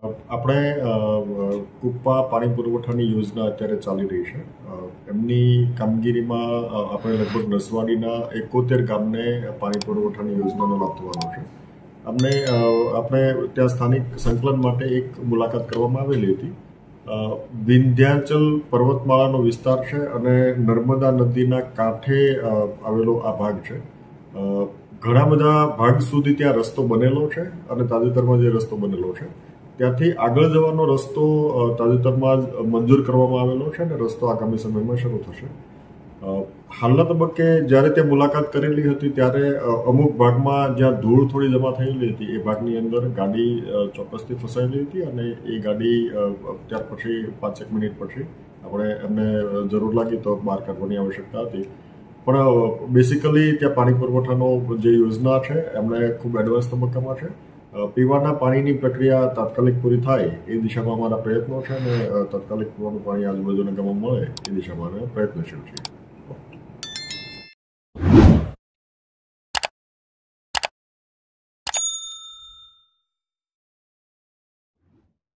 આપણે કુપ્પા પાણી પુરવઠાની યોજના અત્યારે ચાલી રહી છે. એમની કામગીરીમાં આપણે લગભગ નસવાડીના 71 ગામને પાણી પુરવઠાની યોજનાનો લાભ થવાનો છે. આપણે ત્યાં સ્થાનિક સંકલન માટે એક મુલાકાત કરવામાં આવેલી હતી. વિંધ્યાચલ પર્વતમાળાનો વિસ્તાર છે અને નર્મદા નદીના કાંઠે આવેલો આ ભાગ છે. ઘણા બધા ભાગ સુધી ત્યાં રસ્તો બનેલો છે અને તાજેતરમાં જે રસ્તો બનેલો છે ત્યાંથી આગળ જવાનો રસ્તો તાજેતરમાં જ મંજૂર કરવામાં આવેલો છે અને રસ્તો આગામી સમયમાં શરૂ થશે. હાલના તબક્કે જ્યારે તે મુલાકાત કરેલી હતી ત્યારે અમુક ભાગમાં જ્યાં ધૂળ થોડી જમા થયેલી હતી એ ભાગની અંદર ગાડી ચોક્કસથી ફસાયેલી હતી અને એ ગાડી ત્યાર પછી 5 મિનિટ પછી આપણે એમને જરૂર લાગી તો બહાર કાઢવાની આવશ્યકતા હતી. પણ બેસિકલી ત્યાં પાણી પુરવઠાનો જે યોજના છે એમણે ખૂબ એડવાન્સ તબક્કામાં છે. પીવાના પાણીની પ્રક્રિયા તાત્કાલિક પૂરી થાય એ દિશામાં અમારા પ્રયત્નો છે અને તાત્કાલિક પીવાનું પાણી આજુબાજુના ગામમાં મળે એ દિશામાં અમે પ્રયત્નશીલ છીએ.